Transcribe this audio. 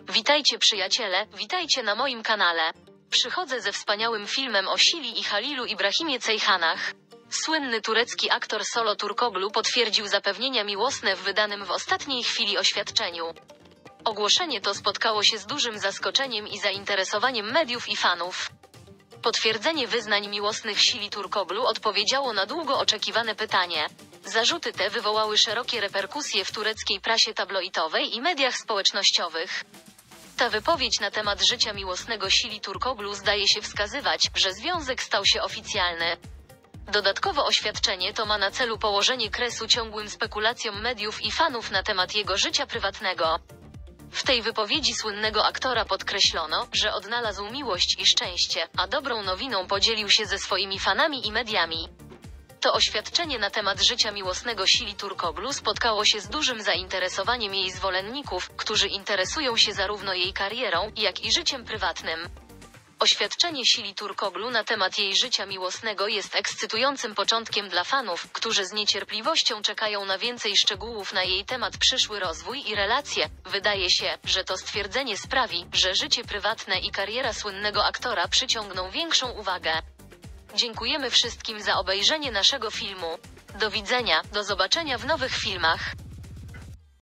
Witajcie przyjaciele, witajcie na moim kanale. Przychodzę ze wspaniałym filmem o Sili i Halilu Ibrahimie Ceyhanach. Słynny turecki aktor Solo Turkoglu potwierdził zapewnienia miłosne w wydanym w ostatniej chwili oświadczeniu. Ogłoszenie to spotkało się z dużym zaskoczeniem i zainteresowaniem mediów i fanów. Potwierdzenie wyznań miłosnych Sili Turkoglu odpowiedziało na długo oczekiwane pytanie. Zarzuty te wywołały szerokie reperkusje w tureckiej prasie tabloidowej i mediach społecznościowych. Ta wypowiedź na temat życia miłosnego Sili Turkoglu zdaje się wskazywać, że związek stał się oficjalny. Dodatkowo oświadczenie to ma na celu położenie kresu ciągłym spekulacjom mediów i fanów na temat jego życia prywatnego. W tej wypowiedzi słynnego aktora podkreślono, że odnalazł miłość i szczęście, a dobrą nowiną podzielił się ze swoimi fanami i mediami. To oświadczenie na temat życia miłosnego Sili Turkoglu spotkało się z dużym zainteresowaniem jej zwolenników, którzy interesują się zarówno jej karierą, jak i życiem prywatnym. Oświadczenie Sili Turkoglu na temat jej życia miłosnego jest ekscytującym początkiem dla fanów, którzy z niecierpliwością czekają na więcej szczegółów na jej temat, przyszły rozwój i relacje. Wydaje się, że to stwierdzenie sprawi, że życie prywatne i kariera słynnego aktora przyciągną większą uwagę. Dziękujemy wszystkim za obejrzenie naszego filmu. Do widzenia, do zobaczenia w nowych filmach.